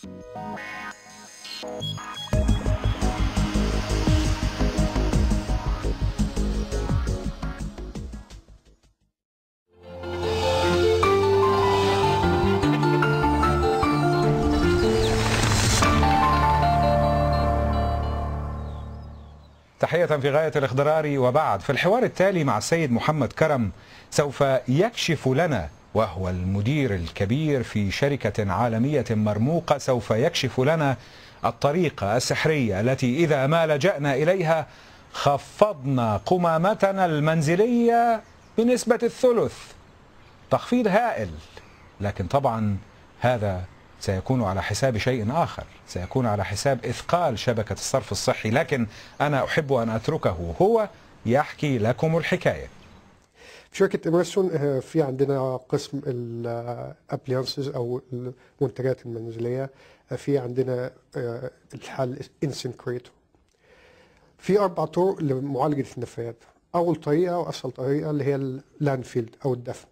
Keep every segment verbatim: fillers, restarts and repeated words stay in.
تحية في غاية الاخضرار. وبعد، في الحوار التالي مع السيد محمد كرم سوف يكشف لنا، وهو المدير الكبير في شركة عالمية مرموقة، سوف يكشف لنا الطريقة السحرية التي إذا ما لجأنا إليها خفضنا قمامتنا المنزلية بنسبة الثلث. تخفيض هائل، لكن طبعا هذا سيكون على حساب شيء آخر، سيكون على حساب إثقال شبكة الصرف الصحي، لكن أنا أحب أن أتركه هو يحكي لكم الحكاية. في شركة إمرسون في عندنا قسم الابليانسز أو المنتجات المنزلية، في عندنا الحل InSinkErator. في أربع طرق لمعالجة النفايات. أول طريقة وأسهل طريقة اللي هي اللاندفيل أو الدفن.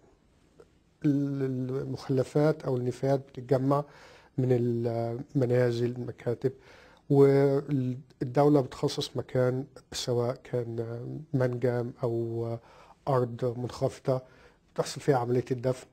المخلفات أو النفايات بتتجمع من المنازل، المكاتب، والدولة بتخصص مكان سواء كان منجم أو أرض منخفضة بتحصل فيها عملية الدفن.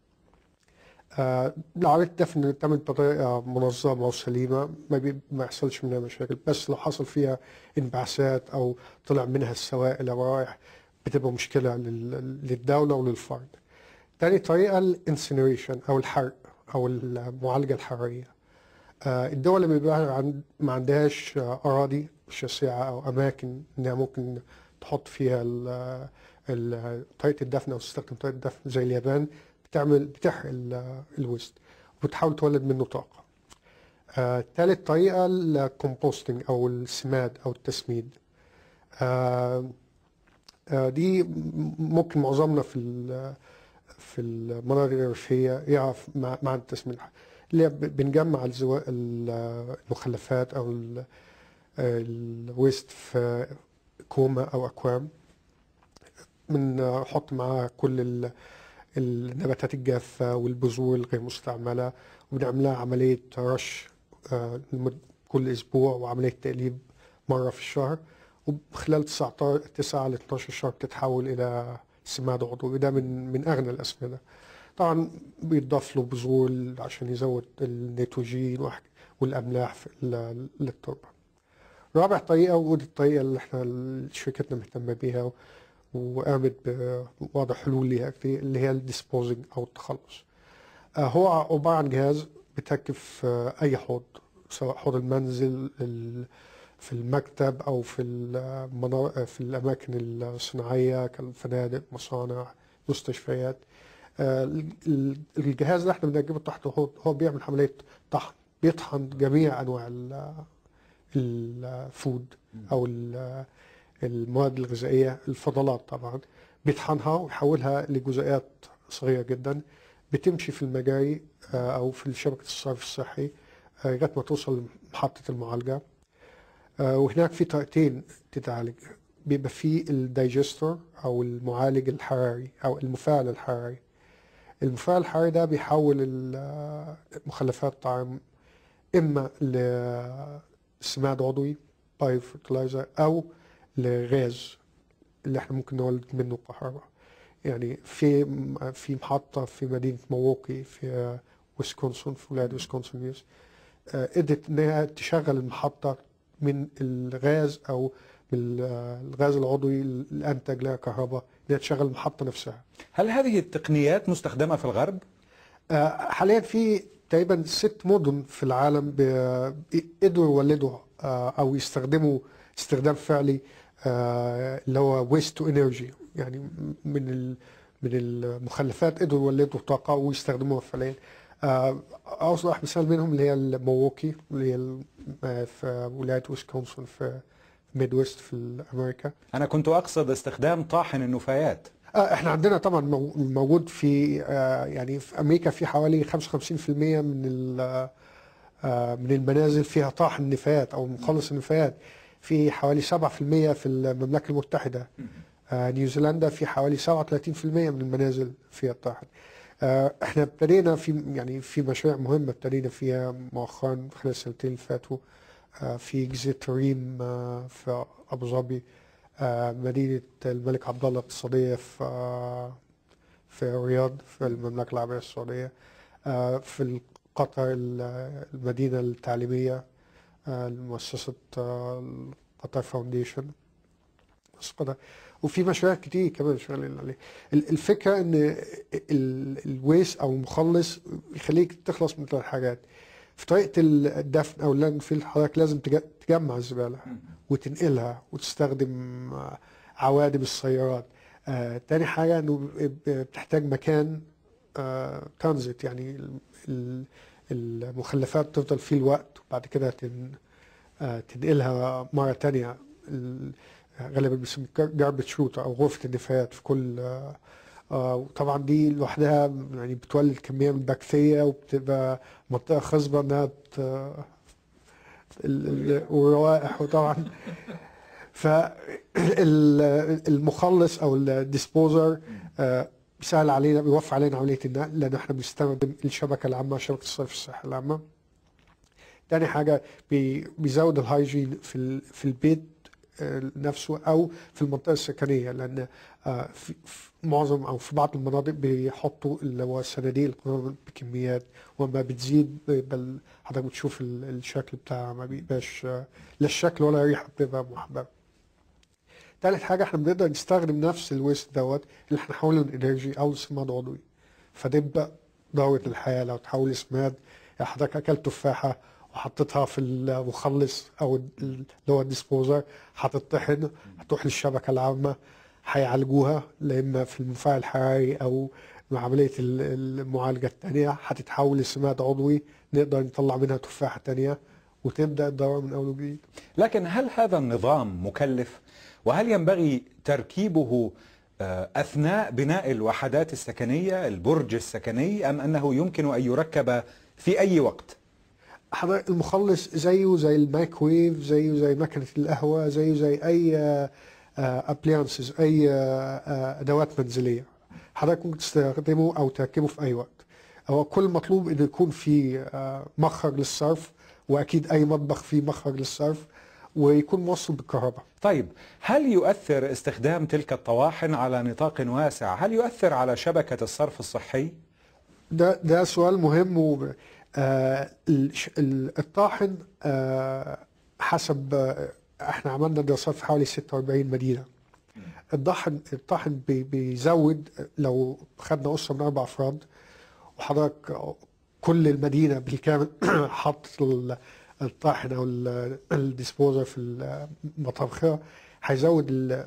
آه عملية الدفن بتعمل بطريقة منظمة وسليمة، ما, ما يحصلش منها مشاكل، بس لو حصل فيها انبعاثات أو طلع منها السوائل أو روائح بتبقى مشكلة للدولة وللفرد. تاني طريقة الانسينريشن أو الحرق أو المعالجة الحرارية. آه الدول اللي بيبقى عند ما عندهاش أراضي شاسعة أو أماكن إنها ممكن تحط فيها طريقة الدفن أو تستخدم طريقة الدفن زي اليابان، بتعمل بتحرق الويست وبتحاول تولد منه طاقة. آه ثالث طريقة الكومبوستنج أو السماد أو التسميد. آه آه دي ممكن معظمنا في في المناطق الريفية يعرف مع التسميد، اللي بنجمع المخلفات أو الويست في كومة أو أكوام، بنحط معاها كل النباتات الجافة والبذور الغير مستعملة، وبنعملها عملية رش كل أسبوع وعملية تقليب مرة في الشهر، وخلال تسعة ل اثناشر شهر بتتحول إلى سماد عضوي. ده من من أغنى الأسمدة. طبعا بيضاف له بذور عشان يزود النيتروجين والأملاح للتربة. رابع طريقة، ودي الطريقة اللي احنا شركتنا مهتمة بيها وقامت بوضع حلول ليها كتير، اللي هي الديسبوزنج أو التخلص. هو عبارة عن جهاز بتركب في أي حوض، سواء حوض المنزل، في المكتب، أو في في الأماكن الصناعية كالفنادق، مصانع، مستشفيات. الجهاز اللي احنا بنركبه تحت الحوض هو بيعمل عملية طحن، بيطحن جميع أنواع الفود أو المواد الغذائية، الفضلات طبعا، بيطحنها ويحولها لجزيئات صغيرة جدا بتمشي في المجاري أو في شبكة الصرف الصحي لغاية ما توصل لمحطة المعالجة. وهناك في طريقتين تتعالج، بيبقى في الدايجستور أو المعالج الحراري أو المفاعل الحراري. المفاعل الحراري ده بيحول مخلفات الطعام إما لسماد عضوي بايو فرتلايزر أو لغاز اللي احنا ممكن نولد منه كهرباء. يعني في في محطة في مدينة ميلواukee في ويسكونسن، في ولاية ويسكونسن، قدرت انها تشغل المحطة من الغاز او من الغاز العضوي اللي انتج لها كهرباء، انها تشغل المحطة نفسها. هل هذه التقنيات مستخدمة في الغرب؟ حاليا في تقريبا ست مدن في العالم قدروا يولدوا او يستخدموا استخدام فعلي اللي هو ويست تو انرجي، يعني من من المخلفات قدروا يولدوا طاقه ويستخدموها فعليا. اوضح مثال منهم اللي هي ميلواukee، اللي هي في ولايه ويسكونسن في ميد ويست في امريكا. انا كنت اقصد استخدام طاحن النفايات. احنا عندنا طبعا موجود في يعني في امريكا في حوالي خمسة وخمسين بالمئة من من المنازل فيها طاحن نفايات او مخلص النفايات. في حوالي سبعة بالمئة في المملكة المتحدة. نيوزيلندا في حوالي سبعة وثلاثين بالمئة من المنازل فيها الطاحن. احنا ابتدينا في يعني في مشاريع مهمه ابتدينا فيها مؤخرا خلال السنتين اللي فاتوا، في جزيره ريم في ابو ظبي، مدينه الملك عبد الله الاقتصاديه في في الرياض في المملكه العربيه السعوديه، في قطر المدينه التعليميه المؤسسه قطر فاونديشن، وفي مشاريع كتير كمان شغالين عليه. الفكره ان الويس او المخلص يخليك تخلص من ثلاث حاجات. في طريقه الدفن او اللاندفيل حضرتك لازم تجمع الزباله وتنقلها وتستخدم عوادم السيارات. آه، تاني حاجه انه بتحتاج مكان آه، ترانزيت، يعني المخلفات تفضل فيه الوقت وبعد كده تن آه، تنقلها مره تانيه، غالبا بيسموه جاربج روت او غرفه النفايات في كل آه وطبعا دي لوحدها يعني بتولد كميه من البكتيريا وبتبقى منطقه خصبه انها والروائح. وطبعا فالمخلص او الديسبوزر آه بيسهل علينا، بيوفر علينا عمليه النقل لان احنا بنستخدم الشبكه العامه، شبكه الصرف الصحي العامه. تاني حاجه بيزود الهايجين في في البيت نفسه او في المنطقه السكنيه، لان في معظم او في بعض المناطق بيحطوا اللي هو الصناديق بكميات، وما بتزيد بل حضرتك بتشوف الشكل بتاعها ما بيبقاش لا الشكل ولا الريحه بتبقى محببه. ثالث حاجه احنا بنقدر نستخدم نفس الويست دوت اللي احنا نحوله لانرجي او لسماد عضوي، فتبدا دوره الحياه. لو تحول لسماد، حضرتك اكلت تفاحه وحطيتها في المخلص او اللي هو الديسبوزر، هتطحن هتروح للشبكه العامه، هيعالجوها لا اما في المفاعل الحراري او مع عمليه المعالجه الثانيه، هتتحول لسماد عضوي نقدر نطلع منها تفاحه ثانيه وتبدا الدوره من اول وجديد. لكن هل هذا النظام مكلف؟ وهل ينبغي تركيبه اثناء بناء الوحدات السكنيه، البرج السكني، ام انه يمكن ان يركب في اي وقت؟ حضرتك المخلص زيه زي المايكرويف، زيه زي مكنه القهوه، زيه زي اي ابليانسز، اي ادوات منزليه حضرتك ممكن تستخدمه او تركبه في اي وقت. هو كل مطلوب انه يكون في مخرج للصرف، واكيد اي مطبخ فيه مخرج للصرف، ويكون موصل بالكهرباء. طيب هل يؤثر استخدام تلك الطواحن على نطاق واسع، هل يؤثر على شبكه الصرف الصحي؟ ده ده سؤال مهم. و آه الطاحن آه حسب آه احنا عملنا دراسات في حوالي ستة وأربعين مدينه. الطاحن الطاحن بي بيزود، لو خدنا اسره من اربع افراد وحضرتك كل المدينه بالكامل حط الطاحن او الديسبوزر في المطبخه، هيزود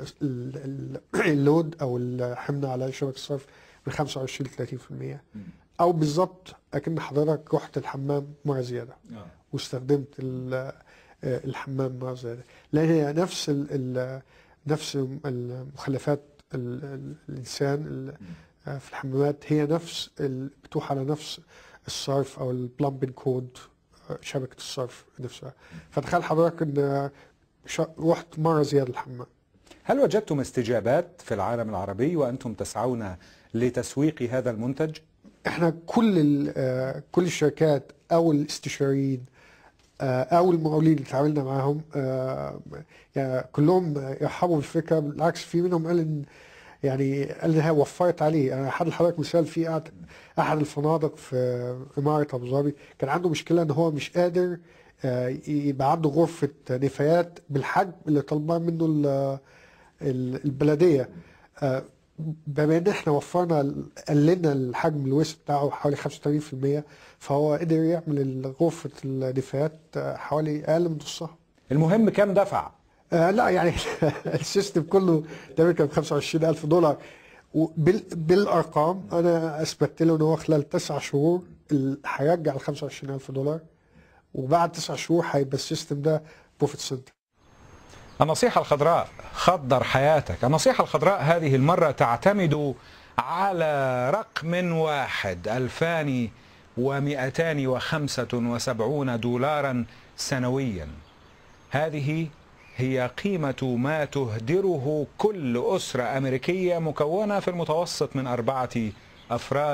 اللود او الحمل على شبكه الصرف من خمسة وعشرين ل ثلاثين بالمئة، او بالظبط اكن حضرتك رحت الحمام مره زياده واستخدمت الحمام مره زياده، لان هي نفس ال نفس المخلفات الانسان في الحمامات هي نفس بتوح على نفس الصرف او البلمبنج كود شبكه الصرف نفسها. فتخيل حضرتك ان رحت مره زياده الحمام. هل وجدتم استجابات في العالم العربي وانتم تسعون لتسويق هذا المنتج؟ احنا كل كل الشركات او الاستشاريين او المقاولين اللي تعاملنا معاهم يعني كلهم يرحبوا بالفكره، بالعكس في منهم قال ان يعني قال انها وفرت عليه. انا هدي لحضرتك مثال في احد الفنادق في اماره ابو ظبي كان عنده مشكله ان هو مش قادر يبقى عنده غرفه نفايات بالحجم اللي طلبها منه البلديه. بما ان احنا وفرنا قللنا الحجم الويست بتاعه حوالي خمسة وثمانين بالمئة، فهو قدر يعمل غرفه النفايات حوالي اقل من نصها. المهم كم دفع؟ آه لا يعني السيستم كله تقريبا كان ب خمسة وعشرين ألف دولار. بالارقام انا اثبتت له ان هو خلال تسع شهور هيرجع ال خمسة وعشرين ألف دولار، وبعد تسع شهور هيبقى السيستم ده بروفيت سنتر. النصيحة الخضراء خضر حياتك. النصيحة الخضراء هذه المرة تعتمد على رقم واحد، ألفان ومئتان وخمسة وسبعون دولارا سنويا. هذه هي قيمة ما تهدره كل أسرة أمريكية مكونة في المتوسط من أربعة أفراد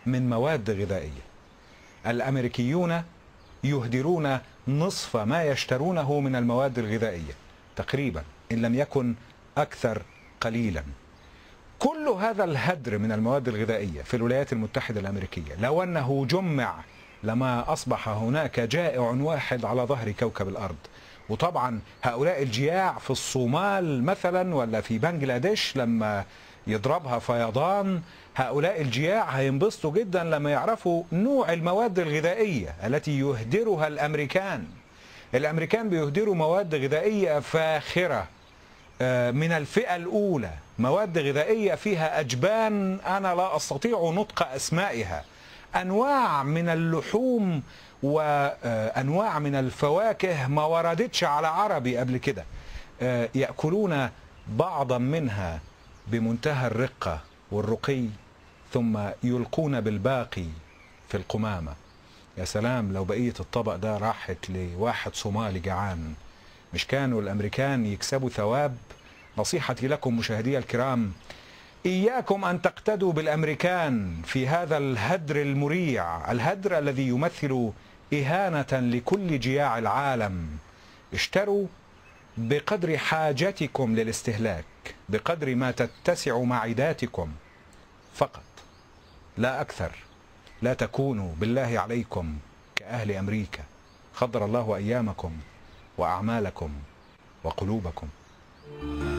من مواد غذائية. الأمريكيون يهدرون نصف ما يشترونه من المواد الغذائية تقريبا، إن لم يكن أكثر قليلا. كل هذا الهدر من المواد الغذائية في الولايات المتحدة الأمريكية لو أنه جمع لما أصبح هناك جائع واحد على ظهر كوكب الأرض. وطبعا هؤلاء الجياع في الصومال مثلا ولا في بنجلاديش لما يضربها فيضان، هؤلاء الجياع هينبسطوا جدا لما يعرفوا نوع المواد الغذائية التي يهدرها الأمريكان. الأمريكان بيهدروا مواد غذائية فاخرة من الفئة الأولى، مواد غذائية فيها أجبان أنا لا أستطيع نطق أسمائها، أنواع من اللحوم وأنواع من الفواكه ما وردتش على عربي قبل كده، يأكلون بعضا منها بمنتهى الرقة والرقي ثم يلقون بالباقي في القمامة. يا سلام لو بقية الطبق ده راحت لواحد صومالي جعان، مش كانوا الأمريكان يكسبوا ثواب؟ نصيحتي لكم مشاهدي الكرام، إياكم أن تقتدوا بالأمريكان في هذا الهدر المريع، الهدر الذي يمثل إهانة لكل جياع العالم. اشتروا بقدر حاجتكم للاستهلاك، بقدر ما تتسع معداتكم فقط لا أكثر. لا تكونوا بالله عليكم كأهل أمريكا. خضر الله أيامكم وأعمالكم وقلوبكم.